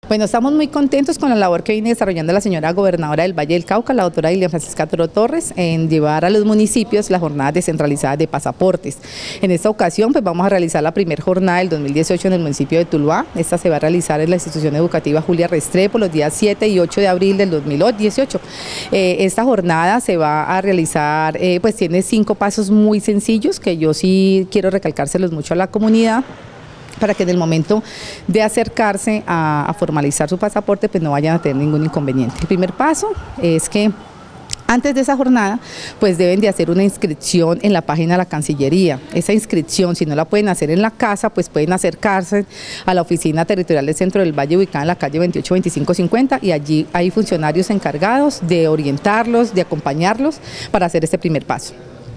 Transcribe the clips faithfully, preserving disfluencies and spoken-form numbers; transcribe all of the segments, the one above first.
Bueno, estamos muy contentos con la labor que viene desarrollando la señora gobernadora del Valle del Cauca, la doctora Dilian Francisca Toro Torres, en llevar a los municipios las jornadas descentralizadas de pasaportes. En esta ocasión, pues vamos a realizar la primera jornada del dos mil dieciocho en el municipio de Tuluá. Esta se va a realizar en la institución educativa Julia Restrepo los días siete y ocho de abril del dos mil dieciocho. Eh, esta jornada se va a realizar, eh, pues tiene cinco pasos muy sencillos que yo sí quiero recalcárselos mucho a la comunidad, para que en el momento de acercarse a, a formalizar su pasaporte pues no vayan a tener ningún inconveniente. El primer paso es que antes de esa jornada, pues deben de hacer una inscripción en la página de la Cancillería. Esa inscripción, si no la pueden hacer en la casa, pues pueden acercarse a la oficina territorial del Centro del Valle, ubicada en la calle veintiocho veinticinco cincuenta, y allí hay funcionarios encargados de orientarlos, de acompañarlos para hacer este primer paso.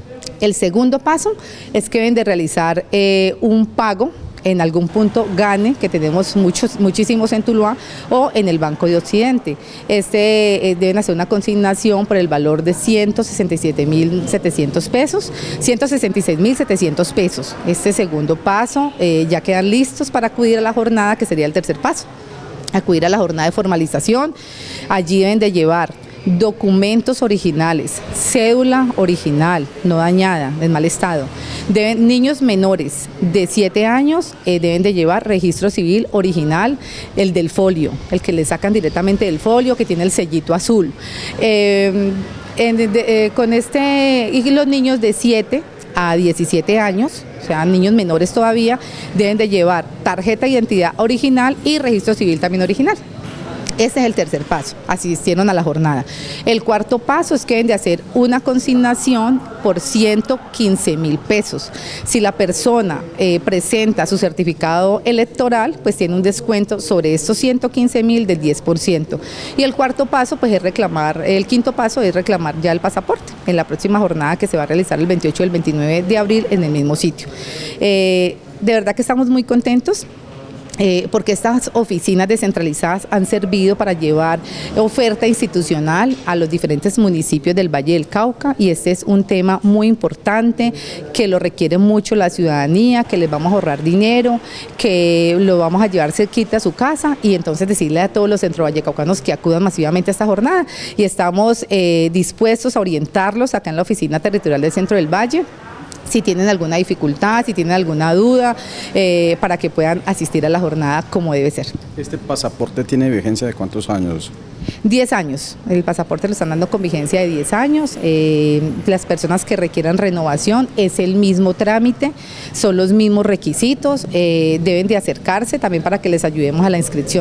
El segundo paso es que deben de realizar eh, un pago en algún punto Gane, que tenemos muchos, muchísimos en Tuluá, o en el Banco de Occidente. Este eh, deben hacer una consignación por el valor de ciento sesenta y siete mil setecientos pesos, ciento sesenta y seis mil setecientos pesos. Este segundo paso eh, ya quedan listos para acudir a la jornada, que sería el tercer paso. Acudir a la jornada de formalización. Allí deben de llevar documentos originales, cédula original, no dañada, en mal estado. Deben, niños menores de siete años eh, deben de llevar registro civil original, el del folio, el que le sacan directamente del folio, que tiene el sellito azul. Eh, en, de, eh, con este, y los niños de siete a diecisiete años, o sea, niños menores todavía, deben de llevar tarjeta de identidad original y registro civil también original. Ese es el tercer paso, asistieron a la jornada. El cuarto paso es que deben de hacer una consignación por ciento quince mil pesos. Si la persona eh, presenta su certificado electoral, pues tiene un descuento sobre estos ciento quince mil del diez por ciento. Y el cuarto paso, pues es reclamar, el quinto paso es reclamar ya el pasaporte en la próxima jornada, que se va a realizar el veintiocho y el veintinueve de abril en el mismo sitio. Eh, de verdad que estamos muy contentos. Eh, porque estas oficinas descentralizadas han servido para llevar oferta institucional a los diferentes municipios del Valle del Cauca, y este es un tema muy importante que lo requiere mucho la ciudadanía, que les vamos a ahorrar dinero, que lo vamos a llevar cerquita a su casa, y entonces decirle a todos los centrovallecaucanos que acudan masivamente a esta jornada, y estamos eh, dispuestos a orientarlos acá en la oficina territorial del Centro del Valle, si tienen alguna dificultad, si tienen alguna duda, eh, para que puedan asistir a la jornada como debe ser. ¿Este pasaporte tiene vigencia de cuántos años? diez años, el pasaporte lo están dando con vigencia de diez años, eh, las personas que requieran renovación es el mismo trámite, son los mismos requisitos, eh, deben de acercarse también para que les ayudemos a la inscripción.